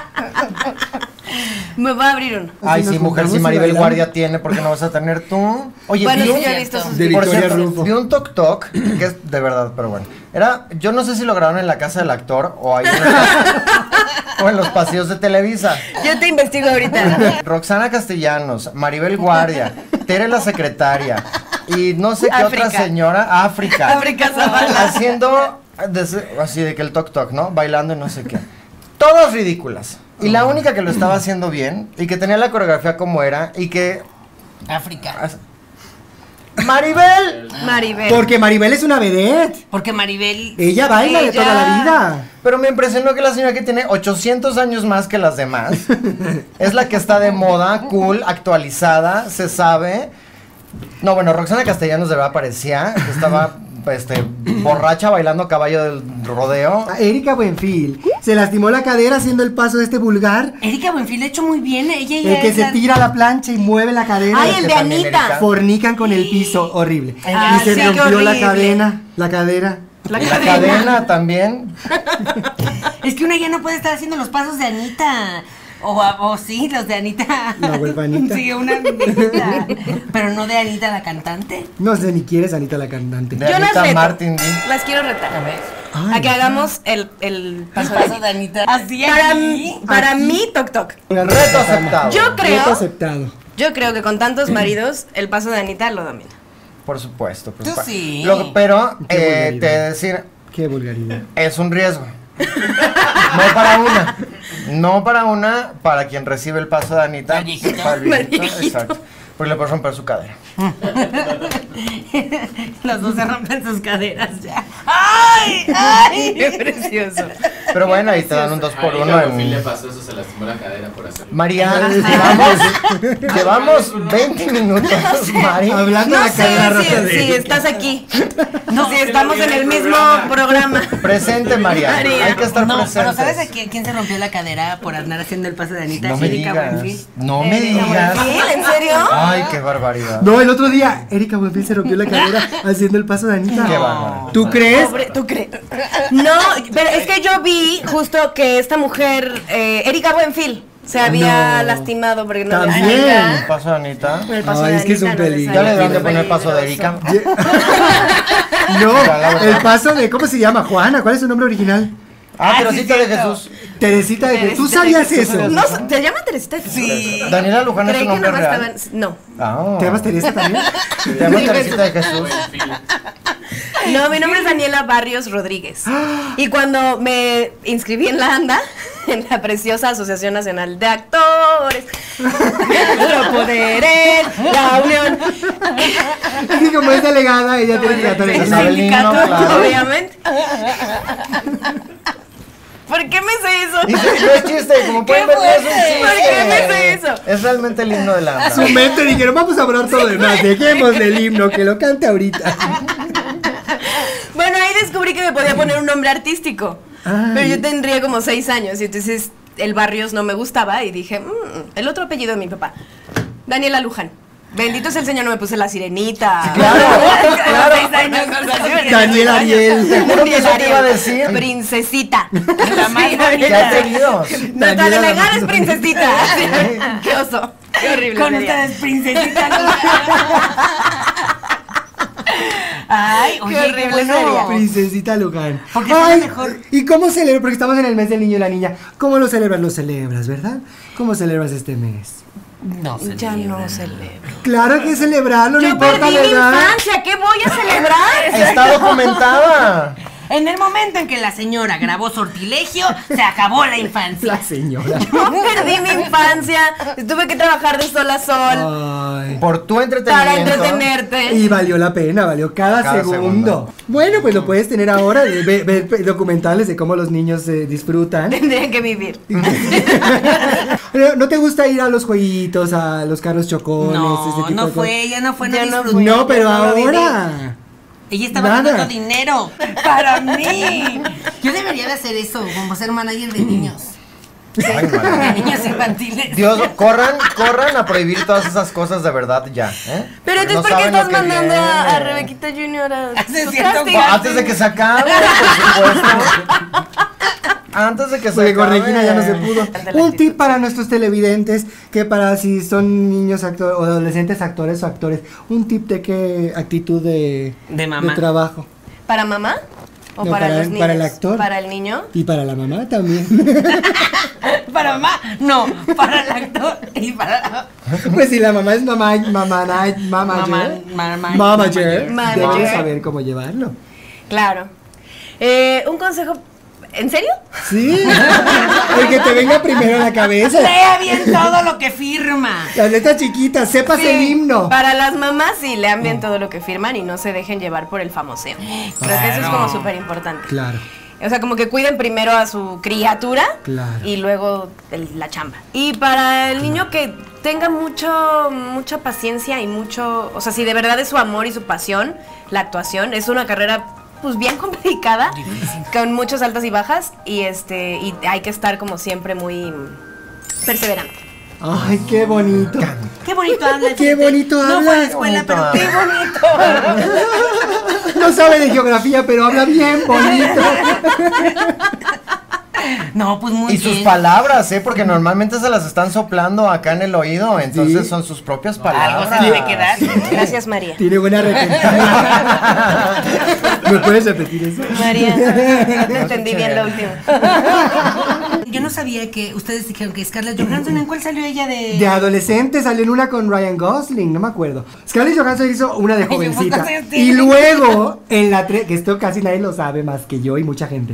Me va a abrir uno. Ay, Así sí, nos mujer, si juntamos y Maribel bailamos. Guardia tiene, ¿por qué no vas a tener tú? Oye, Bueno, vi sí, un- yo he visto sus De Por Victoria cierto, Rufo. vi un Tok Tok, que es de verdad, pero bueno. Era, yo no sé si lo grabaron en la casa del actor o ahí en el- o en los pasillos de Televisa. Yo te investigo ahorita. Roxana Castellanos, Maribel Guardia, Tere la secretaria y no sé qué otra África. señora, África. África Zavala. Haciendo des- así de que el Tok Tok, ¿no? Bailando y no sé qué. Todas ridículas. Y la única que lo estaba haciendo bien y que tenía la coreografía como era y que África. Maribel. Maribel. Porque Maribel es una vedette. Porque Maribel. Ella baila de Ella- toda la vida. Pero me impresionó que la señora que tiene ochocientos años más que las demás es la que está de moda, cool, actualizada, se sabe. No, bueno, Roxana Castellanos de verdad parecía que estaba este, borracha bailando a caballo del rodeo. A Erika Buenfil se lastimó la cadera haciendo el paso de este vulgar. Erika Buenfil lo ha hecho muy bien. Ella El ya que es se la- tira a la plancha y mueve la cadera. Ay, es el que de también Anita. Erika- Fornican con el piso, horrible. Ah, y se sí, qué rompió la horrible. cadena, la cadera. La La cadena. cadena también. Es que una ya no puede estar haciendo los pasos de Anita. O, o sí, los de Anita. La vuelva Anita. Sí, una viejita. Pero no de Anita la cantante. No sé ni quién es Anita la cantante. De Yo las Anita reto. Martín. Las quiero retar. A ver. Ay, A que hagamos el, el El paso de paso de Anita. Así Para, aquí. mí- para mí, Tok Tok. Reto aceptado. Yo creo, Reto aceptado. yo creo que con tantos maridos, el paso de Anita lo domina. Por supuesto. por Tú supuesto. sí. Lo- pero, Qué eh, vulgaridad. te decir, Qué vulgaridad. es un riesgo. No para una. No para una, para quien recibe el paso de Anita. Para el viejito. Para el viejito, Para el viejito. exacto. Porque le puede romper su cadera. Los dos se rompen sus caderas ya. ¡Ay! ¡Ay! Qué precioso. Pero bueno, ahí te dan un dos por A uno. Erika Buenfil le En... pasó eso, se lastimó la cadera por hacer. María, llevamos, llevamos veinte minutos, Mari. Hablando de No la cadera sé rota si, de si Erika. estás aquí. No, si que estamos no en viene el el mismo programa. Presente, María. María. Hay que estar No, presentes. pero ¿sabes a quién, quién se rompió la cadera por andar haciendo el paso de Anita? No me Erika Buenfil. digas. No me Erika digas. ¿Sí? ¿En serio? Ay, qué barbaridad. No, el otro día Erika Buenfil se rompió la cadera haciendo el paso de Anita. Qué bárbaro. ¿Tú crees? Pobre, ¿tú crees? No, pero es que yo vi justo que esta mujer, eh, Erika Buenfil, se había No. lastimado porque no También. había ¿Un paso de Anita? el paso Ay, de es que es un Anita, no le peligro. Ya le sale. deben de Es poner paso de Erika. peligroso. No, Ya, la verdad. el paso de, ¿cómo se llama? Juana, ¿cuál es su nombre original? Ah, Ah, Teresita sí, de cierto. Jesús. Teresita de Jesús. ¿Tú Teresita de sabías Jesús. eso? No, ¿te llama Teresita de Jesús? Sí. Daniela Luján es Creí su que nombre nomás real. estaban... No. Ah. ¿Te llamas Teresa también? Te llamas Teresita de Jesús. Buenfil. No, mi nombre es Daniela Barrios Rodríguez. Y cuando me inscribí en la ANDA, en la preciosa Asociación Nacional de Actores, nuestro poder es la unión. Así como es delegada, ella tiene que tratar Se de sabe el himno, Sindicato, claro. obviamente. ¿Por qué me sé eso? Y sí, no es chiste, como pueden ver, no es un chiste. ¿Por qué me sé eso? Es realmente el himno de la Su mente dijeron, vamos a hablar todo de más, dejemos del himno, que lo cante ahorita. Bueno, ahí descubrí que me podía poner un nombre artístico. Ay. Pero yo tendría como seis años y entonces el Barrios no me gustaba y dije, "Mm, el otro apellido de mi papá, Daniela Luján. Bendito sea el Señor, no me puse la sirenita. Claro, claro. Seis años, no sé, Daniel Ariel. Te juro que eso te iba a decir. Princesita. La más Sí, bonita. ¿Qué has tenido? Nuestra Daniela la delegada más es princesita. Qué oso. Qué horrible. Con sería. ustedes, princesita. Ay, oye, Qué qué, horrible bueno. sería. Princesita Luján. Porque suena mejor. ¿Y cómo celebras? Porque estamos en el mes del niño y la niña. ¿Cómo lo celebras? Lo celebras, ¿verdad? ¿Cómo celebras este mes? No se Ya celebra. no celebro. Claro que celebrarlo, no Yo importa perdí la mi edad. infancia, ¿qué voy a celebrar? Está documentada. En el momento en que la señora grabó Sortilegio, se acabó la infancia. La señora. Yo perdí mi infancia. Tuve que trabajar de sol a sol Ay. Por tu para entretenimiento. entretenerte. Y valió la pena, valió cada, Cada segundo. segundo. Bueno, pues lo puedes tener ahora, de- ver, ver documentales de cómo los niños se disfrutan. Tendrían que vivir. Pero, ¿no te gusta ir a los jueguitos, a los carros chocones? No, ese tipo no de fue, ella no fue, no Yo no disfrutó. fui. cosas? No, pero no lo viví. ahora. Ella estaba Nada. ganando dinero para mí. Yo debería de hacer eso, como ser manager de niños. Ay, De madre. niños infantiles. Dios, corran, corran a prohibir todas esas cosas de verdad ya, ¿eh? Pero Porque entonces, no ¿por qué saben lo estás que mandando a, a viene. Rebequita Junior a Hace su cierto casting? guapo. Antes de que se acabe, por supuesto. Antes de que se Porque con acabe. Regina ya no se pudo. Ante la Un actitud. tip para nuestros televidentes, que para si son niños actores o adolescentes actores o actores, un tip de qué actitud de, De mamá. trabajo. ¿Para mamá? ¿O No, para, para- los niños? para el actor. ¿Para el niño? Y para la mamá también. Para mamá, no, para el actor y para Pues si la mamá es mamá, mamá, night, mamá, Mamá- manager, mamá- manager, manager. debe saber cómo llevarlo. Claro. Eh, un consejo. ¿En serio? Sí, el que te venga primero a la cabeza. lea bien todo lo que firma. Las letras chiquitas, sepas Sí, el himno. Para las mamás sí, lean bien todo lo que firman y no se dejen llevar por el famoseo. Creo que eso es como súper importante. Claro. O sea, como que cuiden primero a su criatura Claro. y luego el- la chamba. Y para el niño que tenga mucho, mucha paciencia y mucho, o sea, si de verdad es su amor y su pasión, la actuación es una carrera pues bien complicada, con muchas altas y bajas y este y hay que estar como siempre muy perseverante. Ay, qué bonito. Qué bonito habla. Qué fíjate. bonito No habla. fue a la escuela, Bonito pero qué bonito. No sabe de geografía, pero habla bien bonito. No, pues muy Y bien. sus palabras, ¿eh? Porque normalmente se las están soplando acá en el oído, entonces Sí. son sus propias palabras. Algo se debe quedar. Gracias, María. Tiene buena retención. ¿Me puedes repetir eso? María, no te entendí bien lo último. Yo no sabía que ustedes dijeron que Scarlett Johansson, ¿en cuál salió ella de...? De adolescente salió en una con Ryan Gosling, no me acuerdo. Scarlett Johansson hizo una de jovencita. ¿cuántos años Y tiene? luego, en la tres, que esto casi nadie lo sabe más que yo y mucha gente.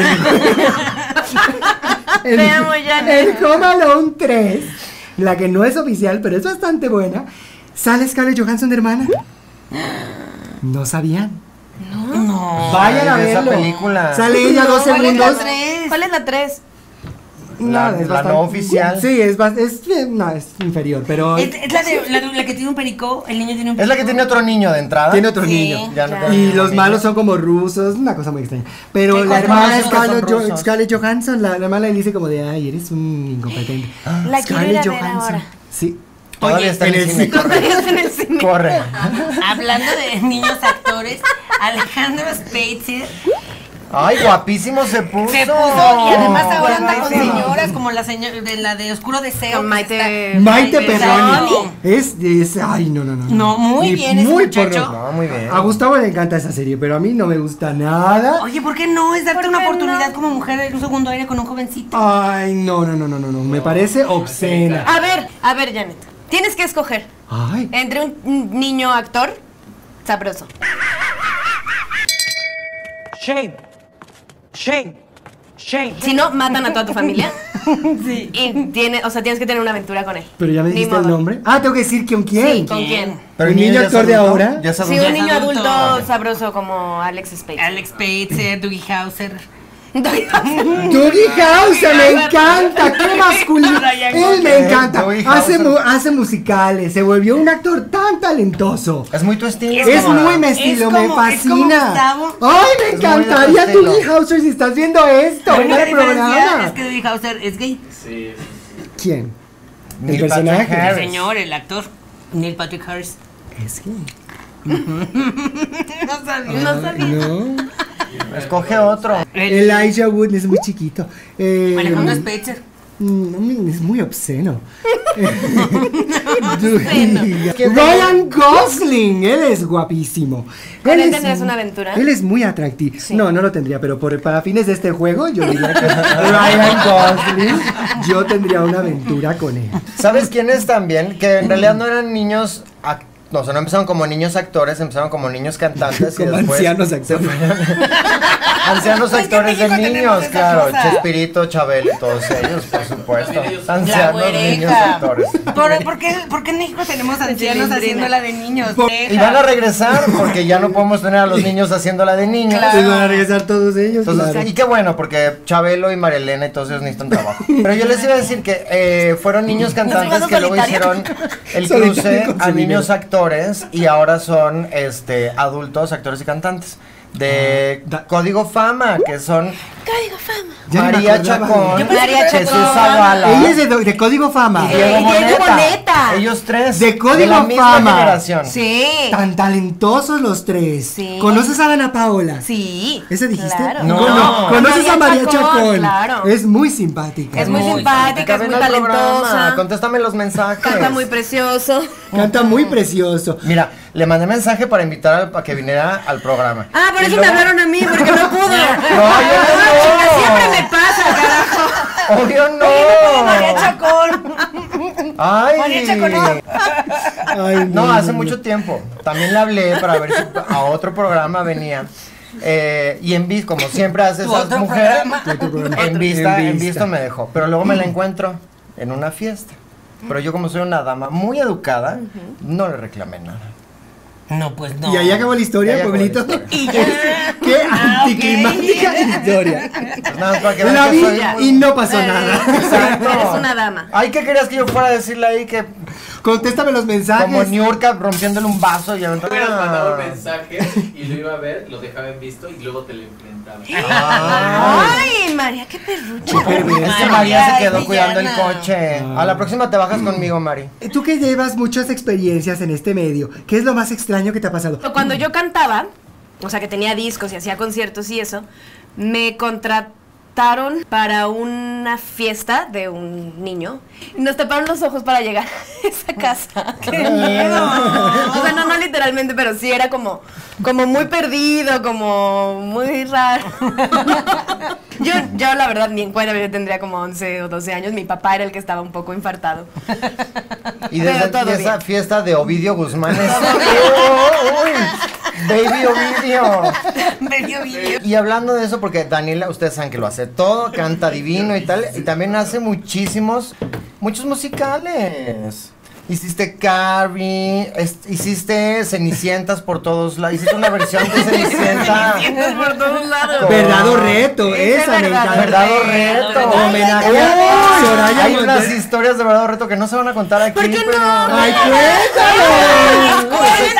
En, Te amo, Janet. en Home Alone tres, la que no es oficial, pero es bastante buena, sale Scarlett Johansson de hermana. ¿No sabían? No. Vayan a de esa verlo. película. Sale ella dos ¿Cuál es la segundos. tres? ¿Cuál es la tres? La- es la bastante- no oficial. Sí, es, bas- es, no, es inferior, pero Es, es la, de, la, de- la que tiene un perico, el niño tiene un perico. Es la que tiene otro niño de entrada. tiene otro Sí. niño. Ya no Claro. tiene Y ningún los niño. malos son como rusos, una cosa muy extraña. Pero ¿Qué la cosa? hermana ¿Cómo es son Scarlett, los Jo- rusos? Scarlett Johansson, la, la hermana le dice como de, ay, eres un incompetente. La quiero ir a ver ahora. Sí. Todavía Oye, está en en el el cine. cine. Corre. Estás en el cine. Corre. Hablando de niños actores, Alejandro Spitzer Ay, guapísimo se puso. se puso y además ahora anda con Guapísimo. señoras como la señora de la de Oscuro Deseo. Con que Maite- está- Maite Maite Perroni. Perroni. Es, es, ay, no, no, no. No, muy Y bien ese muy muchacho. porno. No, muy bien. A Gustavo le encanta esa serie, pero a mí no me gusta nada. Oye, ¿por qué no? Es darte ¿Por una qué oportunidad no? como mujer en un segundo aire con un jovencito. Ay, no, no, no, no, no, no. Me parece obscena. A ver, a ver, Janet. Tienes que escoger Ay. entre un niño actor sabroso. Shame. Shame. Shame. Si no, matan a toda tu familia. Sí. Y tiene, o sea, tienes que tener una aventura con él. Pero ya me Ni dijiste el modo. nombre. Ah, tengo que decir con quién. Sí, ¿con quién? Pero ¿Un niño ya es actor de adulto, ahora? Ya es Sí, adulto. un niño adulto. adulto sabroso como Alex Spade. Alex Spitzer, Dougie Hauser. Dougie Hauser, me encanta, qué masculino. Ryan Él Gosling. me encanta. Dougie Hace, Hauser. mu- hace musicales, se volvió un actor tan talentoso. Es muy tu estilo. Es mamá. muy mi estilo, Es me como- es como fascina. Gustavo. Ay, me Es muy de encantaría tu tu estilo. Dougie Hauser si estás viendo esto La en única el diferencia programa. es que Dougie Hauser es gay. Sí, ¿Quién? Neil El personaje. Patrick El Harris. señor, el actor, Neil Patrick Harris. Es que. No sabía. No sabía. No. Escoge otro. El, Elijah Wood es muy chiquito. Eh, Alejandro Spitzer. Mm, es muy obsceno. Obsceno. Ryan Gosling, él es guapísimo. ¿Con él es- tendrías una aventura? Él es muy atractivo. Sí. No, no lo tendría, pero por, para fines de este juego, yo diría que Ryan Gosling, yo tendría una aventura con él. ¿Sabes quiénes también? Que en realidad no eran niños. ac- No, o sea, no empezaron como niños actores, empezaron como niños cantantes. y Como después ancianos se actores. fueron- Ancianos Es que en actores de México tenemos niños, esa claro. cosa. Chespirito, Chabelo y todos ellos, por supuesto. También ellos. La Ancianos niños güereja. actores. ¿Por, por qué, ¿Por qué en México tenemos ancianos Chilindrina. haciéndola de niños? Y van a regresar porque ya no podemos tener a los niños haciéndola de niños. Claro. Entonces van a regresar todos ellos. Entonces, claro. y qué bueno, porque Chabelo y Marilena y todos ellos necesitan trabajo. Pero yo les iba a decir que eh, fueron niños cantantes que luego hicieron el Solitario cruce con su a niños dinero. actores y ahora son este adultos, actores y cantantes. De Ah, da- Código Fama, que son Código Fama. Ya ni me María acordaba. Chacón, Yo pensé que María era Jesús Chacón. Zavala Ella es de, de Código Fama. y Diego Eh, Diego Boneta. Boneta. Ellos tres. De Código la misma Fama. generación. Sí. Tan talentosos los tres. Sí. ¿Conoces a Ana Paola? Sí. ¿Ese dijiste? Claro. No. Cono- ¿Conoces a María María Chacón? Chacón, claro. Es muy simpática. Es muy Muy simpática, es Ven muy al programa, talentosa. Contéstame los mensajes. Canta muy precioso. Canta muy precioso. Mira, le mandé mensaje para invitar al- a que viniera al programa. Ah, por Y eso luego- me hablaron a mí, porque no pudo. No, Ah, yo chica, no. siempre me pasa, carajo. Obvio María no. Chacón. Ay. María Chacón, no. Ay, No, hace no. mucho tiempo. También le hablé para ver si a otro programa venía. Eh, y en vista, como siempre hace ¿Tu esas otro mujeres, programa? Tu otro programa. en vista, En en vista. vista me dejó. Pero luego me la encuentro en una fiesta. Pero yo como soy una dama muy educada, no le reclamé nada. No, pues no. Y ahí acabó la Y historia, ahí acabó la pueblito. historia. Y ya. Qué Ah, ok. anticlimática historia. Pues nada más para que vean La que vi soy muy- y no pasó Eh, nada. Exacto. Eres una dama. Ay, ¿qué querías que yo fuera a decirle ahí que Contéstame los mensajes. como Niurka rompiéndole un vaso y aventando? Hubieras mandado un mensaje y lo iba a ver, lo dejaba en visto y luego te lo enfrentaba. Ah. Ay, María, qué perrucha. Es que Ay, María se ay, quedó cuidando el villana. coche. A la próxima te bajas conmigo, Mari. Tú que llevas muchas experiencias en este medio, ¿qué es lo más extraño que te ha pasado? Cuando yo cantaba, o sea que tenía discos y hacía conciertos y eso, me contrataron para una fiesta de un niño. Nos taparon los ojos para llegar a esa casa. ¡Qué miedo! O sea, no, no literalmente, pero sí era como, como muy perdido, como muy raro. Yo, yo la verdad ni en cuenta, yo tendría como once o doce años. Mi papá era el que estaba un poco infartado. Y Pero desde todo y esa bien. fiesta de Ovidio Guzmán es... ¡Uy! Baby Ovidio. Medio video. Y hablando de eso, porque Daniela, ustedes saben que lo hace todo, canta divino y tal, y también hace muchísimos, muchos musicales. Hiciste Carrie, es- hiciste Cenicientas por todos lados, hiciste una versión de Cenicienta. Por todos lados. Verdad o reto, Ese esa me verdad o encanta. Verdad o reto. Homenaje Uy, a Soraya hay unas Montes. historias de verdad o reto que no se van a contar aquí. ¿Por qué pero- no? ¡Ay, cuéntalo!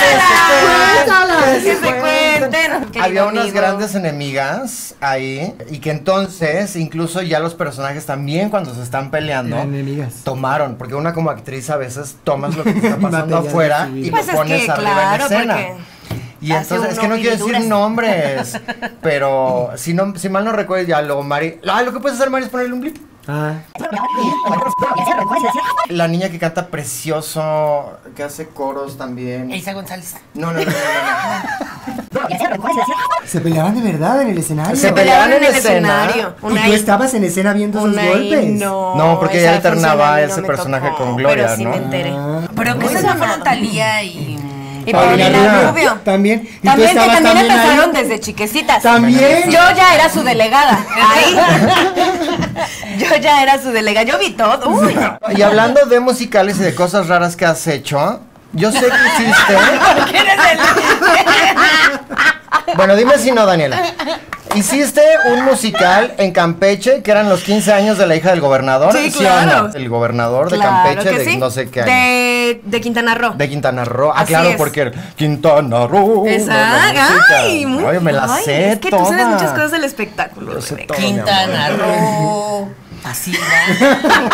Que se cuenten. Querido Había unas amigo. grandes enemigas ahí y que entonces incluso ya los personajes también cuando se están peleando Eran enemigas. tomaron, porque una como actriz a veces tomas lo que te está pasando Material afuera de su vida. y Pues lo es pones que, arriba claro, en escena. porque Y hace entonces, es uno que no quiero decir habiliduras. nombres, pero si no, si mal no recuerdo ya luego Mari, ah, lo que puedes hacer Mari es ponerle un blip. Ah, La niña que canta precioso, que hace coros también. Elsa González. No, no, no, no, no. se peleaban de verdad en el escenario. Se Se peleaban pelearon en en el escena. escenario. Y tú estabas en escena viendo esos una golpes. No, No, porque esa ella alternaba función a mí no ese me personaje tocó, con Gloria, pero sí ¿no? me enteré. Ah. Pero que esas no fueron Talía y. Y Paulina Paulina Rubio. Rubio. También. Y tú También, que estabas también también ahí. empezaron desde chiquecitas. También. Yo ya era su delegada. Ahí. Yo ya era su delegada. Yo vi todo. Uy. Y hablando de musicales y de cosas raras que has hecho, yo sé que hiciste. ¿Quién es el? Bueno, dime si no, Daniela. Hiciste un musical en Campeche que eran los quince años de la hija del gobernador. Sí, o claro. no? El gobernador de Claro Campeche que de sí. no sé qué año. De, de Quintana Roo. De Quintana Roo. Ah, Así claro, es. porque era Quintana Roo. Exacto. la música. Ay, muy Oye, me la ay, sé Es que toda. tú sabes muchas cosas del espectáculo. Yo sé Rebeca. todo, mi amor. Quintana Roo. Así, ¿verdad?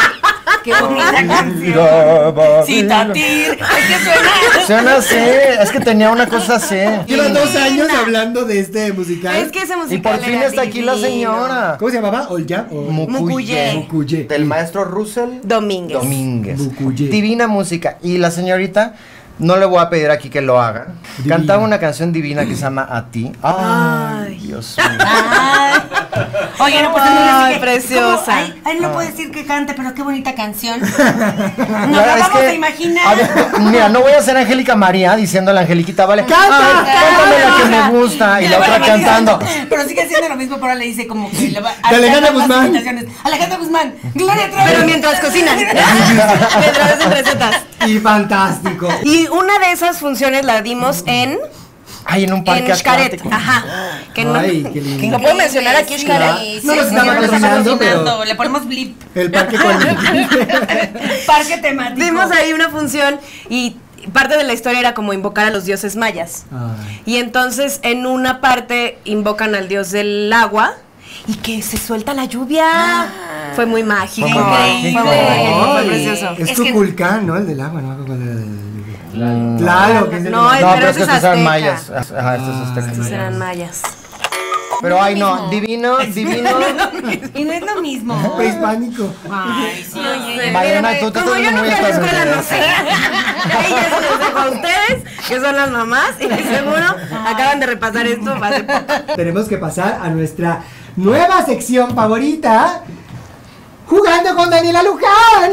Qué bonita canción. Citatir. Es que suena. Suena así, es que tenía una cosa así. Llevan dos años hablando de este musical. Es que ese musical Y por fin era está aquí la divino. señora. ¿Cómo se llamaba? ¿Olya? O- Mucuye. Mucuye. Del maestro Russell Domínguez. Domínguez. Mucuye. Divina música. Y la señorita, no le voy a pedir aquí que lo haga. Divina. Cantaba una canción divina que se llama A Ti. Ay, Ay. Dios mío. Ay. Oye, no, pues Ay, no decir que- preciosa. ¿cómo? Ay, ay, no puedo decir que cante, pero qué bonita canción. Nos Ya, la es vamos que- a imaginar. a ver, mira, no voy a ser Angélica María diciéndole a Angeliquita, vale. ¡Canta! Ay, cántame la que me gusta. Y la otra Bueno, cantando. Pero sigue siendo lo mismo, pero ahora le dice como que le va a De Alejandra cantar las Guzmán. imitaciones. Alejandra Guzmán. Gloria Trevi. Pero mientras cocinan. Mientras hacen recetas. Y fantástico. Y una de esas funciones la dimos en Ay, en un parque en Xcaret. acuático. Ajá. Que no, Ay, qué lindo. que no puedo mencionar aquí Sí, Xcaret. sí, No sí, nos sí, estamos no nos patrocinando, patrocinando. pero- Le ponemos blip. El parque con Parque temático. Dimos ahí una función y parte de la historia era como invocar a los dioses mayas. Ay. Y entonces en una parte invocan al dios del agua y que se suelta la lluvia. Fue muy mágico. Fue muy mágico. Fue muy mágico, fue Ay, precioso. Es Es que- Kukulcán, ¿no? El del agua, ¿no? Cuál era el- Mm. Claro, que es el No, No, pero pero es que ese es estos eran azteca. mayas. Ajá, estos Ah, aztecas. Estos eran mayas. Pero ay, no, divino, divino. Y no es lo mismo. prehispánico. Ay, sí, oye. Mariana, tú te Como estás yo viendo no muy fui a la escuela, no estadounidense. sé. Ahí ya se los dejo a ustedes, que son las mamás, y seguro acaban de repasar esto hace poco. Tenemos que pasar a nuestra nueva sección favorita. Jugando con Daniela Luján.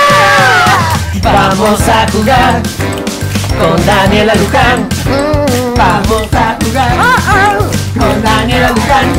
Vamos a jugar con Daniela Luján. Vamos a jugar con Daniela Luján.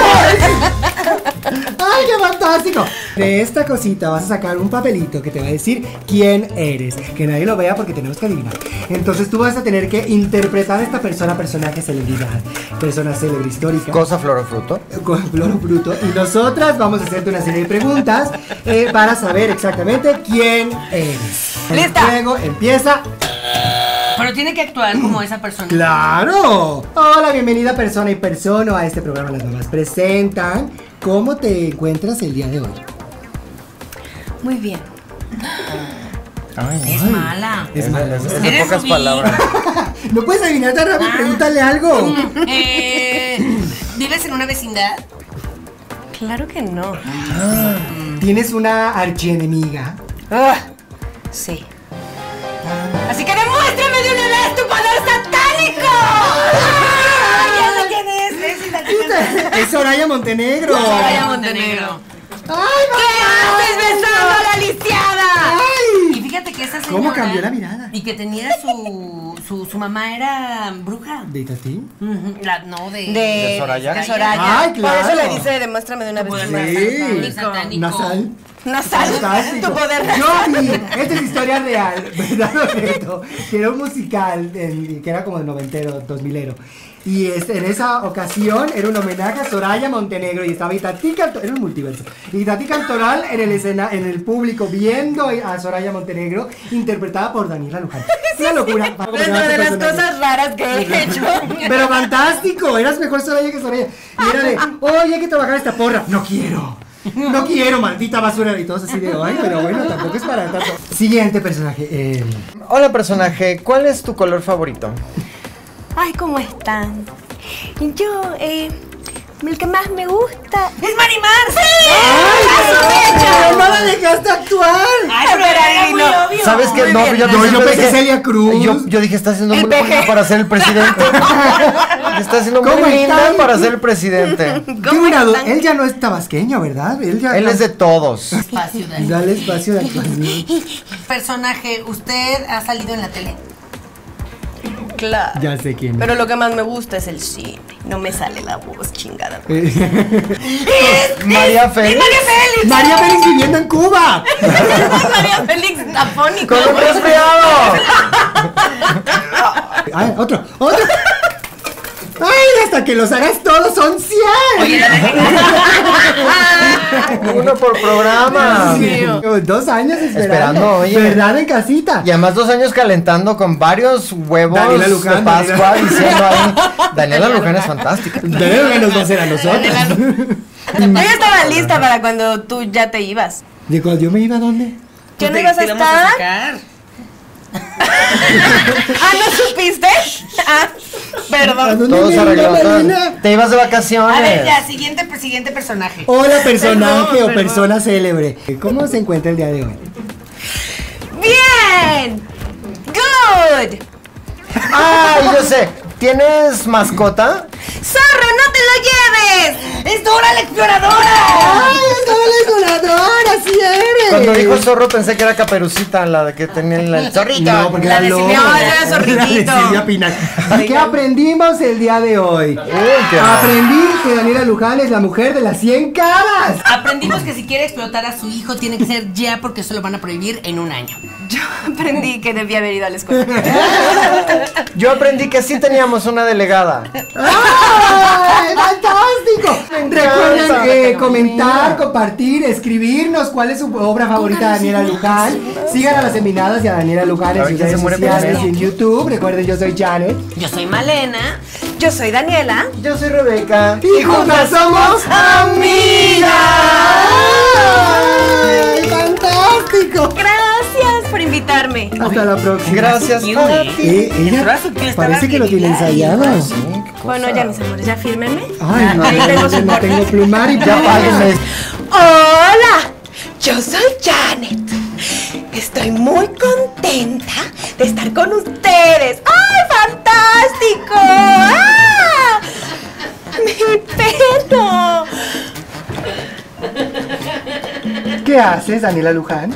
¡Ay, qué fantástico! De esta cosita vas a sacar un papelito que te va a decir quién eres. Que nadie lo vea porque tenemos que adivinar. Entonces tú vas a tener que interpretar a esta persona, personaje, celebridad, persona célebre histórica. Cosa, flor o fruto. Con flor o fruto. Y nosotras vamos a hacerte una serie de preguntas eh, para saber exactamente quién eres. El ¡Lista! juego empieza. Pero tiene que actuar como esa persona. ¡Claro! Hola, bienvenida persona y persona a este programa. Las mamás presentan. ¿Cómo te encuentras el día de hoy? Muy bien. Ay, Es mala. Es es, malo. es- es de Eres pocas Rubí. palabras. No puedes adivinar tan rápido, pregúntale algo. Eh, ¿Vives en una vecindad? Claro que no. ¿Tienes una archienemiga? Ah, sí. Así que demuéstrame de una vez tu poder satánico. ¡Ay, ya sé quién es! Es la Es Soraya Montenegro. Soraya Montenegro. ¡Ay, ¿Qué haces besando a la lisiada? Y fíjate que esa señora... ¿Cómo cambió la mirada? Y que tenía su... Su, su mamá era bruja. ¿De Itatí? Ujú, la, no, de... De, ¿De Soraya? de Soraya. Ay, Por eso claro. le dice, demuéstrame de una vez tu Poder poder Sí. satánico. Nasal. Nasal. Fantástico. Tu poder Yo nasal. vi, esta es historia real, ¿verdad, Roberto? Que era un musical en- que era como de noventero, dos milero. Y este, en esa ocasión era un homenaje a Soraya Montenegro y estaba Itatí Cantoral, era un multiverso. Itatí Cantoral en el escena, en el público viendo a Soraya Montenegro interpretada por Daniela Luján. Una locura. Dentro de las cosas raras que he hecho. Pero fantástico, eras mejor Soraya que Soraya. Y era de, oye, hay que trabajar esta porra. No quiero. No quiero, maldita basura. Y todos así de, ay, pero bueno, tampoco es para tanto. Siguiente personaje. eh, Hola, personaje. ¿Cuál es tu color favorito? Ay, ¿cómo están? Yo, eh, el que más me gusta. ¡Es Marimar! ¡Sí! ¡Pero no la dejaste actuar! ¡Ay, pero era muy obvio! ¿Sabes qué? Muy No, bien. yo, No, yo siempre pensé dije- Celia Cruz. Yo, yo dije, está siendo El muy peje. buena para ser el presidente. Está siendo muy ¿Cómo linda están? para ser el presidente. Tengo una duda, él ya no es tabasqueño, ¿verdad? Él ya Él es de todos. Espacio, Dani. Dale espacio de actuación. Personaje, ¿usted ha salido en la tele? Claro. Ya sé quién es. Pero lo que más me gusta es el cine. No me sale la voz, chingada. María Félix. María Félix viviendo en Cuba. María Félix afónico. Con un resfriado. Ay, otro, otro. Ay, hasta que los hagas todos son cien. Oye, la Uno por programa. Sí. Dos años esperando. Esperando, oye. ¿Verdad en casita? Y además dos años calentando con varios huevos Daniela Luján, de Pascua Daniela. diciendo ahí. Daniela Luján es fantástica. Daniela nos va a hacer a nosotros. Yo ya estaba lista para cuando tú ya te ibas. ¿De cuando yo me iba a dónde? ¿Ya no Te- ibas a te vamos estar? sacar. Ah, ¿no supiste? Ah, ¿A perdón. dónde Todo me se iba, arregló. todo. Malena? Te ibas de vacaciones. A ver, ya, siguiente, siguiente personaje. Hola, personaje Perdón, o perdón. persona célebre. ¿Cómo se encuentra el día de hoy? Bien. Good. Ay, yo sé. ¿Tienes mascota? Zorro, no te lo lleves. ¡Es Dora la exploradora! ¡Ay, es la voladora! ¡Así eres! Cuando dijo zorro pensé que era Caperucita, la que tenía el, el zorrito. No, porque La era de lobo. Silvia- no, era La zorritito. de Silvia Pinal. ¿Qué aprendimos el día de hoy? Uy, qué Aprendí que Daniela Luján es la mujer de las cien caras. Aprendimos que si quiere explotar a su hijo tiene que ser ya porque eso lo van a prohibir en un año. Yo aprendí que debía haber ido a la escuela. Yo aprendí que sí teníamos una delegada. ¡Ay, fantástico! Recuerden encanta. eh, comentar, compartir, escribirnos cuál es su obra favorita de Daniela Luján. Sigan a las Eminadas y a Daniela Luján en A ver sus quién se redes muere sociales primero. y en YouTube. Recuerden, yo soy Janet. Yo soy Malena. Yo soy Daniela. Yo soy Rebeca. Y juntas somos amigas. ¡Ay, fantástico! Gracias por invitarme. Hasta la próxima. Gracias Qué a cute. ti. Eh, ella Entró a su fiesta, parece que lo tiene Gabriela, ensayado. Sí, qué cosa. Bueno, ya mis amores, ya fírmenme. Ay, no, Ahí tengo su no corte. tengo plumar y Ya pluma. páguenme. Hola, yo soy Janet. Estoy muy contenta de estar con ustedes. ¡Ay, fantástico! ¡Ah! ¡Mi pelo! ¿Qué haces, Daniela Luján?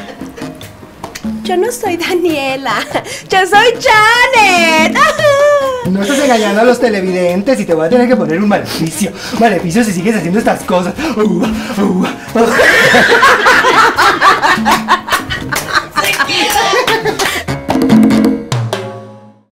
Yo no soy Daniela, yo soy Janet. No estás engañando a los televidentes y te voy a tener que poner un maleficio. Maleficio si sigues haciendo estas cosas. Uh, uh, uh. ¡Se queda!